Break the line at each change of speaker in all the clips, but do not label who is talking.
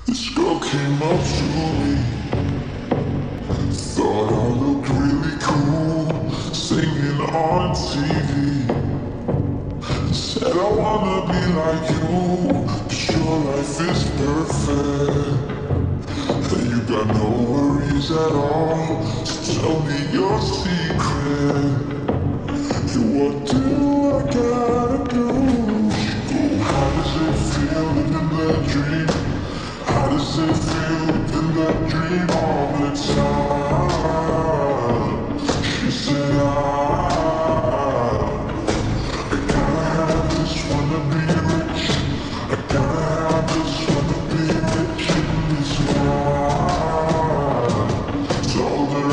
This girl came up to me, thought I looked really cool, singing on TV. Said I wanna be like you, 'cause your life is perfect. And you got no worries at all, so tell me your secret. What do I gotta do? How does it feel living that dream? How does it feel living that dream all the time? She said I gotta have this, wanna be rich. I gotta have this, wanna be rich in this life. Told her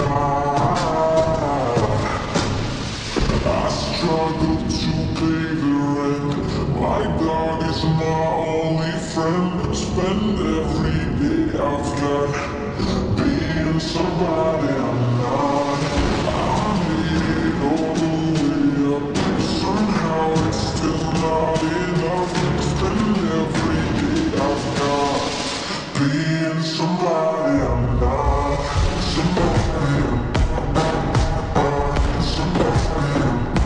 I struggle to pay the rent. My dog is my only friend. Spend every day I've got being somebody I'm not. I made it all the way up. Somehow it's still not enough. Spend every day I've got being somebody I'm not. Somebody I'm not. Somebody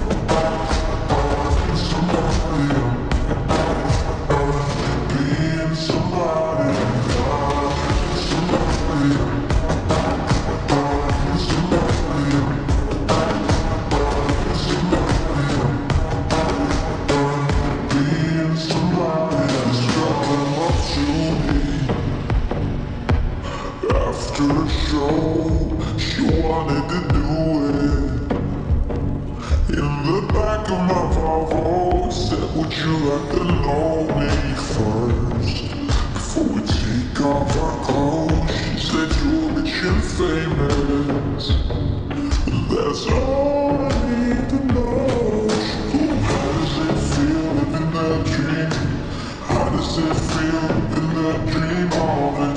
after the show, she wanted to do it. In the back of my Volvo, said, would you like to know me first? Before we take off our clothes, she said, you're rich and famous. That's all I need to know. How does it feel living that dream? How does it feel living that dream all the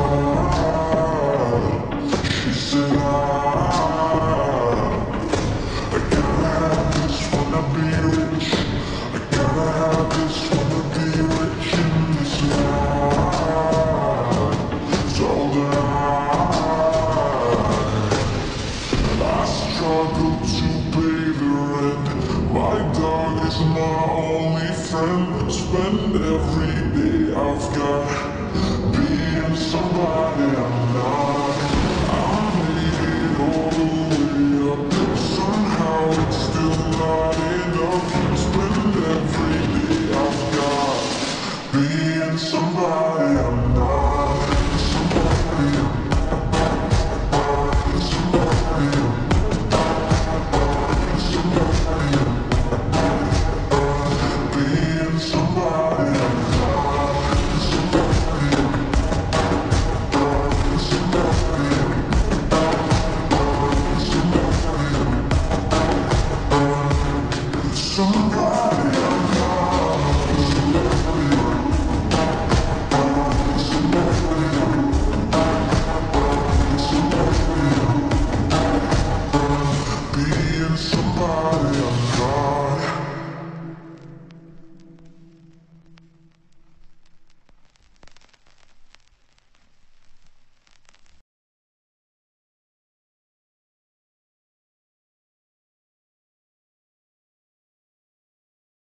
time? She said, I gotta have this, wanna be rich. I gotta have this, wanna be rich in this life. Told her I struggle to pay the rent. My dog is my only friend. Spend every day I've got being somebody I'm not. I made it all the way up. Somehow it's still not enough. Spend every day I've got being somebody I'm not.